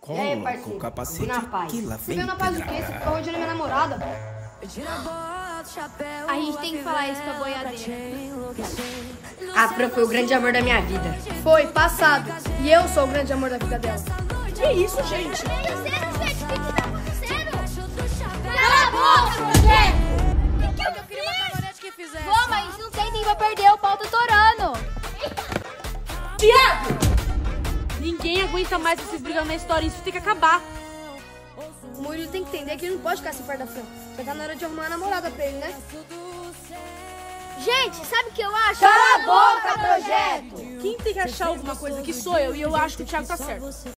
E aí, parceiro? o capacete na paz. que lá vem Fica na paz do quê? Você fica rodeando minha namorada. A gente tem que falar isso pra boiadeira. A Fran foi o grande amor da minha vida. Foi, passado. E eu sou o grande amor da vida dela. Que isso, gente? O que tá acontecendo? Cala a boca, projeto! Eu queria uma caminhonete que fizesse. Pô, mas não tem nem pra perder, o pau tá torando. Viado! Ninguém aguenta mais vocês brigando na história, isso tem que acabar. O Murilo tem que entender que ele não pode ficar assim perto da Fran. Já tá na hora de arrumar uma namorada pra ele, né? Gente, sabe o que eu acho? Cala a boca, projeto! Quem tem que achar alguma coisa aqui sou eu, e eu acho que o Thiago tá certo.